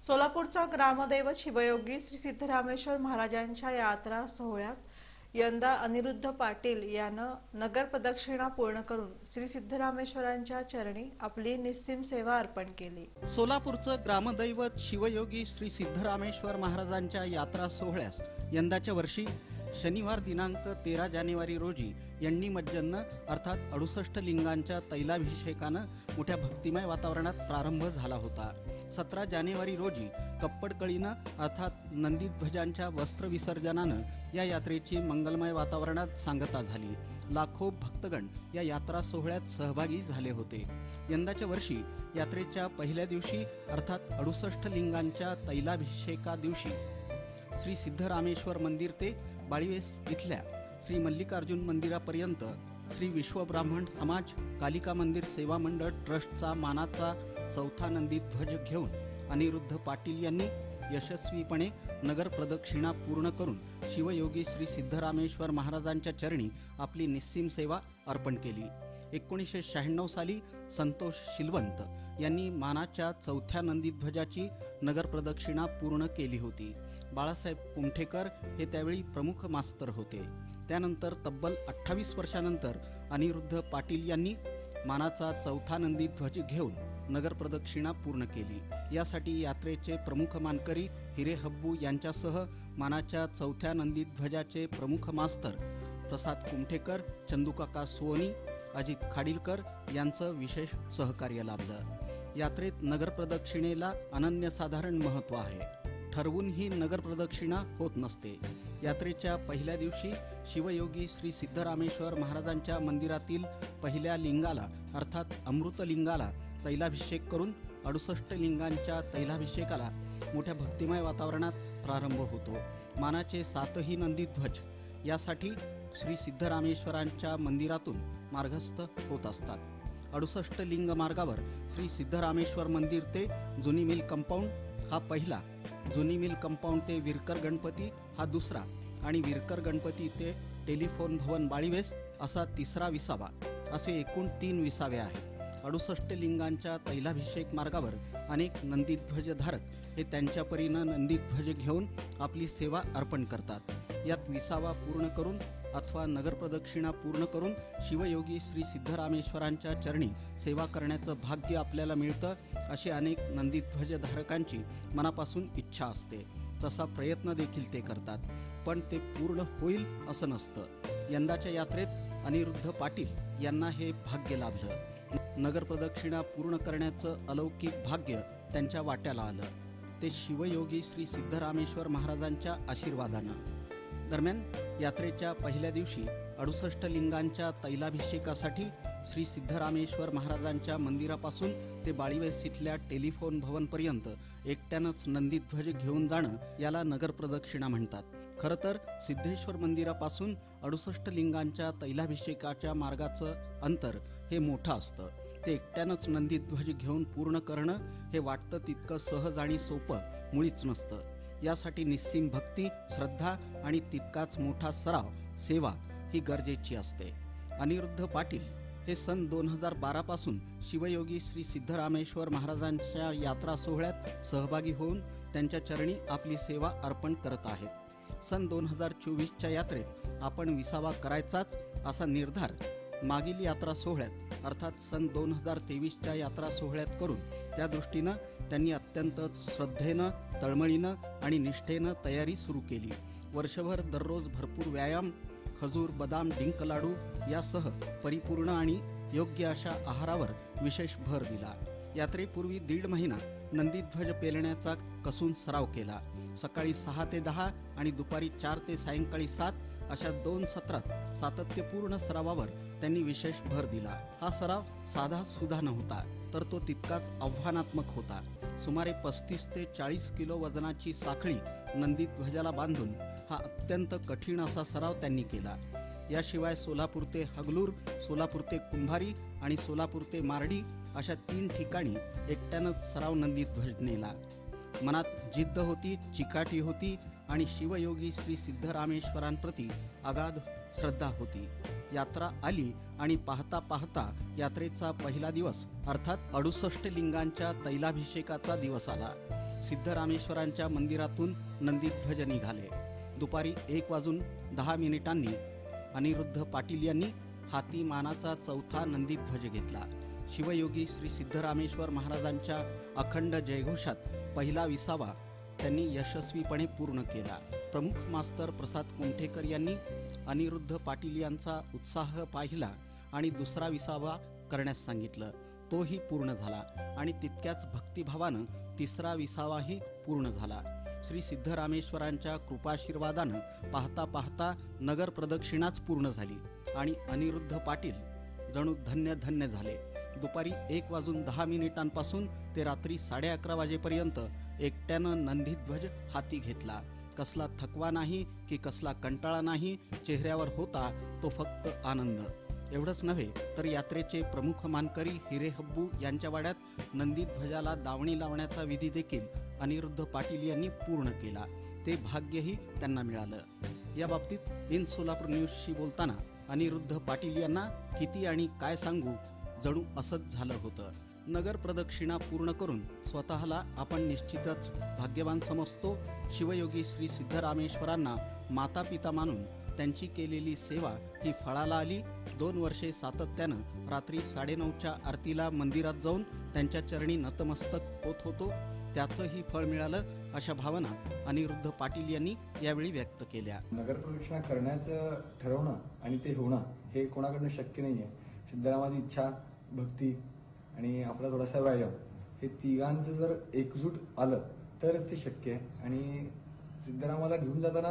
सोलापूरचा ग्रामदैवत शिवयोगी श्री सिद्धरामेश्वर महाराजांच्या यात्रा सोहळ्यात यंदा अनिरुद्ध पाटील यानं नगर प्रदक्षिणा पूर्ण करून श्री सिद्धरामेश्वरांच्या चरणी आपली निस्सीम सेवा अर्पण केली। सोलापूरचं ग्रामदैवत शिवयोगी श्री सिद्धरामेश्वर महाराजांच्या यात्रा सोहळ्यास यंदाच्या वर्षी शनिवार दिनांक 13 जानेवारी रोजी यंडी मज्जन्न अर्थात 68 लिंगांच्या तैलाभिषेकानं मोठ्या भक्तिमय वातावरणात प्रारंभ झाला होता। 17 जानेवारी रोजी कप्पडकळीनं अर्थात नंदीध्वजांच्या वस्त्र विसर्जनानं या यात्रेची मंगलमय वातावरणात सांगता झाली। लाखो भक्तगण या यात्रा सोहळ्यात सहभागी झाले होते। यंदाच्या वर्षी यात्रेच्या पहिल्या दिवशी अर्थात 68 लिंगांच्या तैलाभिषेका दिवशी श्री सिद्धरामेश्वर मंदिर ते बाळीवेस इथल्या श्री मल्लिकार्जुन मंदिरापर्यंत श्री विश्वब्राह्मण समाज कालिका मंदिर सेवा मंडळ ट्रस्टचा मानाचा चौथा नंदी ध्वज घेऊन अनिरुद्ध पाटील यांनी यशस्वीपणे नगर प्रदक्षिणा पूर्ण करून शिवयोगी श्री सिद्धरामेश्वर महाराजांच्या चरणी आपली निस्सीम सेवा अर्पण केली। 1996 साली संतोष शिलवंत यांनी मानाच्या चौथ्या नंदीध्वजाची नगर प्रदक्षिणा पूर्ण केली होती। बाळासाहेब कुमठेकर हे त्यावेळी प्रमुख मास्तर होते। त्यानंतर तब्बल 28 वर्षानंतर अनिरुद्ध पाटील यांनी मानाचा चौथा नंदीध्वज घेऊन नगर प्रदक्षिणा पूर्ण केली। यासाठी यात्रेचे प्रमुख मानकरी हिरे हब्बू यांच्यासह मानाच्या चौथ्या नंदीध्वजाचे प्रमुख मास्तर प्रसाद कुमठेकर, चंदूकाका सोनी, अजित खाडीलकर यांचं विशेष सहकार्य लाभलं। यात्रेत नगर प्रदक्षिणेला अनन्यसाधारण महत्त्व आहे। ठरवून ही नगर प्रदक्षिणा होत नसते। यात्रेच्या पहिल्या दिवशी शिवयोगी श्री सिद्धरामेश्वर महाराजांच्या मंदिरातील पहिल्या लिंगाला अर्थात अमृतलिंगाला तैलाभिषेक करून 68 लिंगांच्या तैलाभिषेकाला मोठ्या भक्तिमय वातावरणात प्रारंभ होतो। मानाचे 7ही नंदीध्वज यासाठी श्री सिद्धरामेश्वरांच्या मंदिरातून मार्गस्थ होत असतात। 68 लिंग मार्गावर श्री सिद्धरामेश्वर मंदिर ते जुनी मिल कंपाऊंड हा पहिला, जुनी मिल कंपाऊंड ते विरकर गणपती हा दुसरा आणि विरकर गणपती ते टेलिफोन भवन बाळीवेस असा तिसरा विसावा, असे एकूण 3 विसावे आहेत। 68 लिंगांच्या तैलाभिषेक मार्गावर अनेक नंदीध्वजधारक हे त्यांच्या परीनं नंदीध्वज घेऊन आपली सेवा अर्पण करतात। यात विसावा पूर्ण करून अथवा नगर प्रदक्षिणा पूर्ण करून शिवयोगी श्री सिद्धरामेश्वरांच्या चरणी सेवा करण्याचं भाग्य आपल्याला मिळतं, अशी अनेक नंदीध्वजधारकांची मनापासून इच्छा असते। तसा प्रयत्न देखील ते करतात, पण ते पूर्ण होईल असं नसतं। यंदाच्या यात्रेत अनिरुद्ध पाटील यांना हे भाग्य लाभलं। नगर प्रदक्षिणा पूर्ण करण्याचं अलौकिक भाग्य त्यांच्या वाट्याला आलं, ते शिवयोगी श्री सिद्धरामेश्वर महाराजांच्या आशीर्वादानं। दरम्यान यात्रेच्या पहिल्या दिवशी 68 लिंगांच्या तैलाभिषेकासाठी श्री सिद्धरामेश्वर महाराजांच्या मंदिरापासून ते बाळीवेस इथल्या टेलिफोन भवनपर्यंत एकट्यानंच नंदीध्वज घेऊन जाणं याला नगर प्रदक्षिणा म्हणतात। खरं तर सिद्धेश्वर मंदिरापासून 68 लिंगांच्या तैलाभिषेकाच्या मार्गाचं अंतर हे मोठं असतं। ते एकट्यानंच नंदीध्वज घेऊन पूर्ण करणं हे वाटतं तितकं सहज आणि सोपं मुळीच नसतं। यासाठी निस्सीम भक्ती, श्रद्धा आणि तितकाच मोठा सराव, सेवा ही गरजेची असते। अनिरुद्ध पाटील हे सन 2012 पासून शिवयोगी श्री सिद्धरामेश्वर महाराजांच्या यात्रा सोहळ्यात सहभागी होऊन त्यांच्या चरणी आपली सेवा अर्पण करत आहेत। सन 2024च्या यात्रेत आपण विसावा करायचाच असा निर्धार मागील यात्रा सोहळ्यात अर्थात सन 2023च्या यात्रा सोहळ्यात करून त्या दृष्टीनं त्यांनी अत्यंत श्रद्धेनं, तळमळीनं आणि निष्ठेनं तयारी सुरू केली। वर्षभर दररोज भरपूर व्यायाम, खजूर, बदाम, डिंक लाडू यासह परिपूर्ण आणि योग्य अशा आहारावर विशेष भर दिला। यात्रेपूर्वी 1.5 महिना नंदीध्वज पेलण्याचा कसून सराव केला। सकाळी 6 ते 10 आणि दुपारी 4 ते सायंकाळी 7 अशा 2 सत्रात सातत्यपूर्ण सरावावर त्यांनी विशेष भर दिला। हा सराव साधा सुद्धा नव्हता, तर तो तितकाच आव्हानात्मक होता। सुमारे 35 ते 40 किलो वजनाची साखळी नंदीध्वजाला बांधून हा अत्यंत कठीण असा सराव त्यांनी केला। याशिवाय सोलापूर ते हगलूर, सोलापूर ते कुंभारी आणि सोलापूर ते मार्डी अशा 3 ठिकाणी एकट्यानंच सराव नंदीध्वज नेला। मनात जिद्द होती, चिकाटी होती आणि शिवयोगी श्री सिद्धरामेश्वरांप्रती अगाध श्रद्धा होती। यात्रा आली आणि पाहता पाहता यात्रेचा पहिला दिवस अर्थात 68 लिंगांच्या तैलाभिषेकाचा दिवस आला। सिद्धरामेश्वरांच्या मंदिरातून नंदीध्वज निघाले. दुपारी 1:10 अनिरुद्ध पाटील यांनी हाती मानाचा चौथा नंदीध्वज घेतला. शिवयोगी श्री सिद्धरामेश्वर महाराजांच्या अखंड जयघोषात पहिला विसावा त्यांनी यशस्वीपणे पूर्ण केला. प्रमुख मास्तर प्रसाद कुमठेकर यांनी अनिरुद्ध पाटील यांचा उत्साह पाहिला आणि दुसरा विसावा करण्यास सांगितलं. तोही पूर्ण झाला आणि तितक्याच भक्तिभावानं तिसरा विसावाही पूर्ण झाला. श्री सिद्धरामेश्वरांच्या कृपाशीर्वादानं पाहता पाहता नगर प्रदक्षिणाच पूर्ण झाली आणि अनिरुद्ध पाटील जणू धन्य धन्य झाले. दुपारी 1:10 ते रात्री 11:30 वाजेपर्यंत एकट्यानं नंदीध्वज हाती घेतला. कसला थकवा नाही की कसला कंटाळा नाही, चेहऱ्यावर होता तो फक्त आनंद. एवढंच नव्हे तर यात्रेचे प्रमुख मानकरी हिरे हब्बू यांच्या वाड्यात नंदीध्वजाला दावणी लावण्याचा विधी देखील अनिरुद्ध पाटील यांनी पूर्ण केला. ते भाग्यही त्यांना मिळालं. या बाबतीत इन सोलापूर न्यूजशी बोलताना अनिरुद्ध पाटील यांना किती आणि काय सांगू, जणू असंच झालं होतं. नगर प्रदक्षिणा पूर्ण करून स्वतःला आपण निश्चितच भाग्यवान समजतो. शिवयोगी श्री सिद्धरामेश्वरांना माता पिता मानून त्यांची केलेली सेवा ही फळाला आली. 2 वर्षे सातत्यानं रात्री 9:30च्या आरतीला मंदिरात जाऊन त्यांच्या चरणी नतमस्तक होत होतो. त्याचंही फळ मिळालं, अशा भावना अनिरुद्ध पाटील यांनी यावेळी व्यक्त केल्या. नगर प्रदक्षिणा करण्याचं ठरवणं आणि ते होणं हे कोणाकडनं शक्य नाही आहे. सिद्धरामाची इच्छा, भक्ती आणि आपला थोडासा व्यायाम हे तिघांचं जर एकजूट आलं तरच ते शक्य आहे. आणि सिद्धरामाला घेऊन जाताना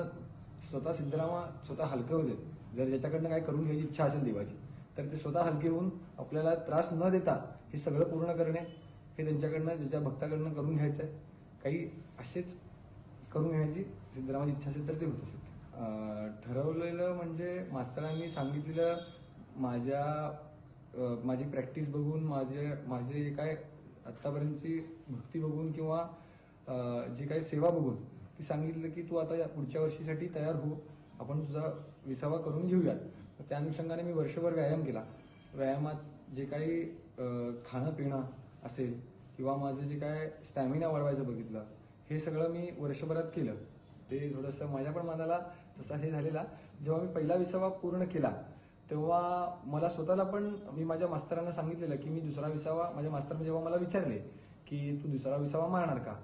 स्वतः हलकं होते. जर ज्याच्याकडनं काय करून घ्यायची इच्छा असेल देवाची, तर ते स्वतः हलके होऊन आपल्याला त्रास न देता हे सगळं पूर्ण करणे हे त्यांच्याकडनं, ज्याच्या भक्ताकडनं करून घ्यायचं आहे. काही असेच करून घेण्याची सिद्धरामाची इच्छा असेल तर ते होतं शक्य. ठरवलेलं म्हणजे मास्तरांनी सांगितलेलं, माझी प्रॅक्टिस बघून, माझे काय आत्तापर्यंतची भक्ती बघून किंवा जी काही सेवा बघून ती सांगितलं की तू आता पुढच्या वर्षीसाठी तयार हो, आपण तुझा विसावा करून घेऊयात. त्या अनुषंगाने मी वर्षभर व्यायाम केला. व्यायामात जे काही खाणं पिणं असेल किंवा माझं जे काय स्टॅमिना वाढवायचं बघितलं, हे सगळं मी वर्षभरात केलं. ते थोडंसं माझ्या पण मनाला तसा हे झालेला. जेव्हा मी पहिला विसावा पूर्ण केला तेव्हा मला स्वतःला पण, मी माझ्या मास्तरांना सांगितलेलं की मी दुसरा विसावा, माझ्या मास्तरने जेव्हा मला विचारले की तू दुसरा विसावा मारणार का,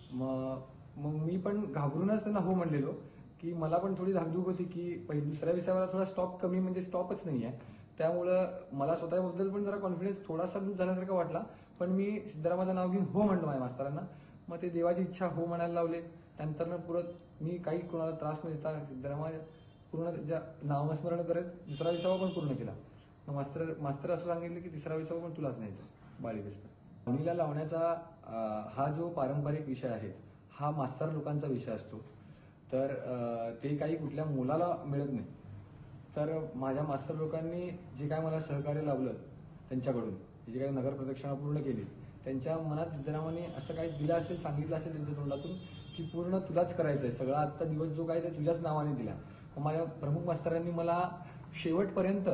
मग मी पण घाबरूनच त्यांना हो म्हणलेलो. की मला पण थोडी धाकधूक होती की दुसऱ्या विसाव्याला थोडा स्टॉप कमी, म्हणजे स्टॉपच नाही आहे. त्यामुळं मला स्वतःबद्दल पण जरा कॉन्फिडन्स थोडासा लूज झाल्यासारखा वाटला. पण मी सिद्धरामाचं नाव घेऊन हो म्हणलो माझ्या मास्तरांना. मग ते देवाची इच्छा हो म्हणायला लावले. त्यानंतर पुरत मी काही कोणाला त्रास न देता सिद्धरामा पूर्ण ज्या नामस्मरण करत दुसरा विसावा पण पूर्ण केला. मग मास्तर असं सांगितलं की तिसरा विसावा पण तुलाच न्यायचा बाळीवेसला. दावणीला लावण्याचा हा जो पारंपरिक विषय आहे हा मास्तर लोकांचा विषय असतो. तर ते काही कुठल्या मुलाला मिळत नाही. तर माझ्या मास्तर लोकांनी जे काय मला सहकार्य लावलं त्यांच्याकडून, जे काही नगर प्रदक्षिणा पूर्ण केली, त्यांच्या मनात सिद्धरामाने असं काही दिलं असेल, सांगितलं असेल त्यांच्या तोंडातून की पूर्ण तुलाच करायचंय, सगळा आजचा दिवस जो काय ते तुझ्याच नावाने दिला. माझ्या प्रमुख मास्तरांनी मला शेवटपर्यंत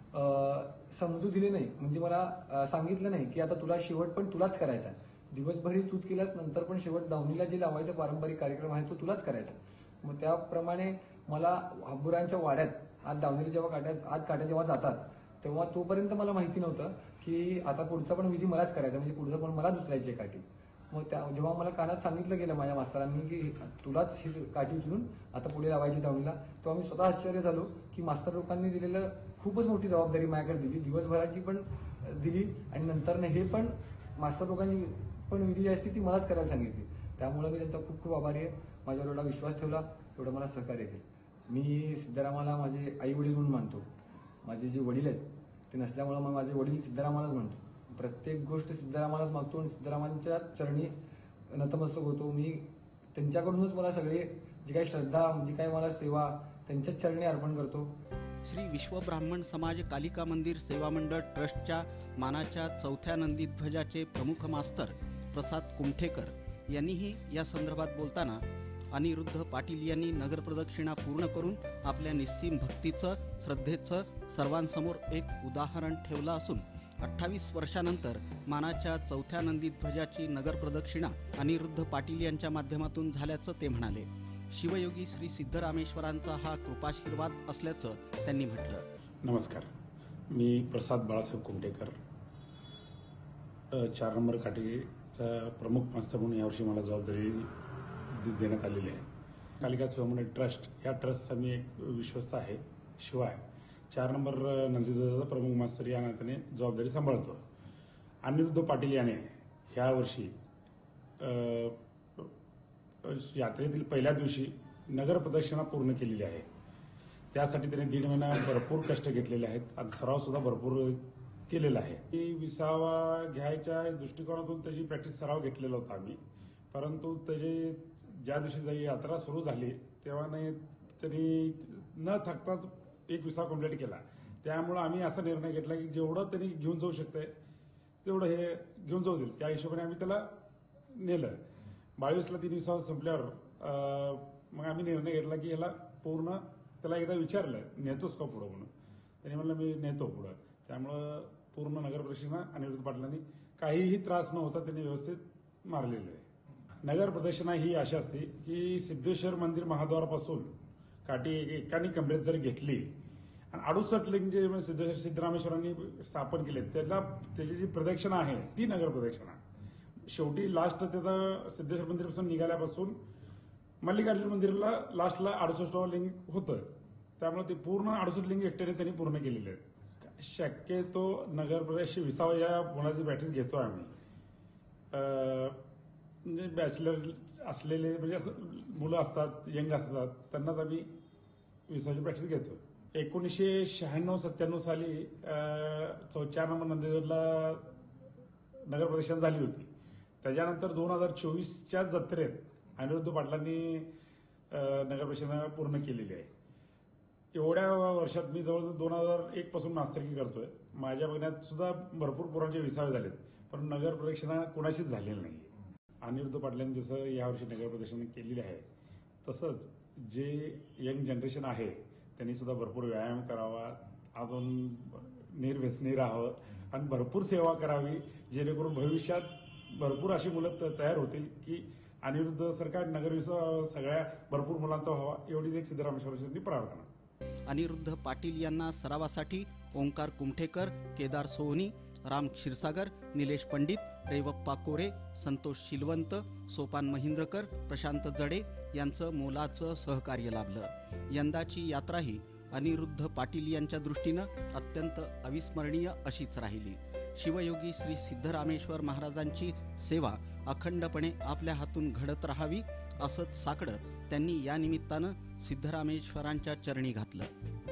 समजू दिले नाही, म्हणजे मला सांगितलं नाही की आता तुला शेवट पण तुलाच करायचा. दिवसभरी तूच केलास, नंतर पण शेवट दावणीला जे लावायचा पारंपरिक कार्यक्रम आहे तो तुलाच करायचा. मग त्याप्रमाणे मला हब्बुरांच्या वाड्यात आज दावणीला जेव्हा काट्या जेव्हा जातात तेव्हा तोपर्यंत मला माहिती नव्हतं की आता पुढचा पण विधी मलाच करायचा, म्हणजे पुढचं पण मलाच उचलायची काठी. मग जेव्हा मला कानात सांगितलं गेलं माझ्या मास्तरांनी की तुलाच ही काठी उचलून आता पुढे लावायची दावणीला, तेव्हा मी स्वतः आश्चर्य झालो की मास्तर लोकांनी दिलेलं खूपच मोठी जबाबदारी माझ्याकडे दिली, दिवसभराची पण दिली आणि नंतर हे पण मास्तर लोकांनी पण विधी जी असते ती मलाच करायला सांगितली. त्यामुळे मी त्यांचा खूप खूप आभारी आहे. माझ्यावर एवढा विश्वास ठेवला, एवढं मला सहकार्य केलं. मी सिद्धरामाला माझे आई वडील म्हणून मानतो. माझे जे वडील आहेत ते नसल्यामुळे मग माझे वडील सिद्धरामालाच म्हणतो. प्रत्येक गोष्ट सिद्धरामालाच मागतो आणि सिद्धरामांच्या चरणी नतमस्तक होतो. मी त्यांच्याकडूनच मला सगळे जी काही श्रद्धा, जी काही मला सेवा त्यांच्याच चरणी अर्पण करतो. श्री विश्वब्राह्मण समाज कालिका मंदिर सेवा मंडळ ट्रस्टच्या मानाच्या चौथ्या नंदीध्वजाचे प्रमुख मास्तर प्रसाद कुमठेकर यांनीही या संदर्भात बोलताना अनिरुद्ध पाटील यांनी नगर प्रदक्षिणा पूर्ण करून आपल्या निस्सीम भक्तीचं, श्रद्धेचं सर्वांसमोर एक उदाहरण ठेवलं असून 28 वर्षानंतर मानाच्या चौथ्या नंदीध्वजाची नगर प्रदक्षिणा अनिरुद्ध पाटील यांच्या माध्यमातून झाल्याचं ते म्हणाले. शिवयोगी श्री सिद्धरामेश्वरांचा हा कृपाशीर्वाद असल्याचं त्यांनी म्हटलं. नमस्कार, मी प्रसाद बाळासाहेब कुमटेकर, 4 नंबर काठीचा प्रमुख मास्तर म्हणून यावर्षी मला जबाबदारी देण्यात आलेली आहे. कालिका स्वयंमंडळ ट्रस्ट या ट्रस्टचा मी एक विश्वस्त आहे. शिवाय 4 नंबर नंदीध्वजाचा प्रमुख मास्तर या नात्याने जबाबदारी सांभाळतो. अनिरुद्ध पाटील याने ह्या वर्षी यात्रेतील पहिल्या दिवशी नगर प्रदक्षिणा पूर्ण केलेली आहे. त्यासाठी त्याने 1.5 महिना भरपूर कष्ट घेतलेले आहेत आणि सराव सुद्धा भरपूर केलेला आहे. विसावा घ्यायच्या दृष्टिकोनातून त्याची प्रॅक्टिस सराव घेतलेला होता आम्ही, परंतु त्याची ज्या दिवशी यात्रा सुरू झाली तेव्हा त्यांनी न थकताच एक विसावा कंप्लीट केला. त्यामुळं आम्ही असा निर्णय घेतला की जेवढं त्यांनी घेऊन जाऊ शकतंय तेवढं हे घेऊन जाऊ देईल. त्या हिशोबाने आम्ही त्याला नेलं. 22ला 3 विसावा संपल्यावर मग आम्ही निर्णय घेतला की ह्याला पूर्ण त्याला एकदा विचारलं नेतोस का पुढं म्हणून. त्यांनी म्हणलं मी नेतो पुढं. त्यामुळं पूर्ण नगर प्रदक्षिणा अनिरुद्ध पाटलांनी काहीही त्रास न होता त्यांनी व्यवस्थित मारलेलं आहे. नगर प्रदक्षिणा ही अशी असते की सिद्धेश्वर मंदिर महाद्वारापासून काठी एकाने कमरेत जर घेतली आणि 68 लिंग जे सिद्धेश्वर सिद्धरामेश्वरांनी स्थापन केले त्याची जी प्रदक्षिणा आहे ती नगर प्रदक्षिणा. शेवटी लास्ट त्याचा सिद्धेश्वर मंदिरापासून निघाल्यापासून मल्लिकार्जुन मंदिराला लास्टला 68 लिंग होतं. त्यामुळे ते पूर्ण 68 लिंग एकट्याने त्यांनी पूर्ण केलेले आहेत. शक्यतो नगर प्रदेश विसावा या मुलाची प्रॅक्टिस घेतो आम्ही. म्हणजे बॅचलर असलेले म्हणजे असं मुलं असतात, यंग असतात, त्यांनाच आम्ही विसावाची प्रॅक्टिस घेतो. 1996-97 साली 4 नंबर नंदीध्वजला नगर प्रदक्षिणा झाली होती. त्याच्यानंतर 2024च्या जत्रेत अनिरुद्ध पाटलांनी नगर प्रदक्षिणा पूर्ण केलेली आहे. एवढ्या वर्षात मी जवळजवळ 2001 पासून मास्तरकी करतोय. माझ्या बघण्यात सुद्धा भरपूर पोरांचे विसावे झालेत, पण नगर प्रदक्षिणा कोणाशीच झालेली नाही. अनिरुद्ध पाटलांनी जसं यावर्षी नगर प्रदक्षिणा केलेली आहे तसंच जे यंग जनरेशन आहे त्यांनी सुद्धा भरपूर व्यायाम करावा, अजून निर्व्यसनी राहावं आणि भरपूर सेवा करावी, जेणेकरून भविष्यात भरपूर अशी मुलं तयार होतील की अनिरुद्ध सरकार नगर विसावा सगळ्या भरपूर मुलांचा व्हावा, एवढीच एक सिद्धरामेश्वरांची प्रार्थना. अनिरुद्ध पाटील यांना सरावासाठी ओंकार कुमठेकर, केदार सोहनी, राम क्षीरसागर, निलेश पंडित, रेवप्पा कोरे, संतोष शिलवंत, सोपान महिंद्रकर, प्रशांत जडे यांचं मोलाचं सहकार्य लाभलं. यंदाची यात्राही अनिरुद्ध पाटील यांच्या दृष्टीनं अत्यंत अविस्मरणीय अशीच राहिली. शिवयोगी श्री सिद्धरामेश्वर महाराजांची सेवा अखंडपणे आपल्या हातून घडत राहावी असंच साकडं त्यांनी या निमित्तानं सिद्धरामेश्वरांच्या चरणी घातलं.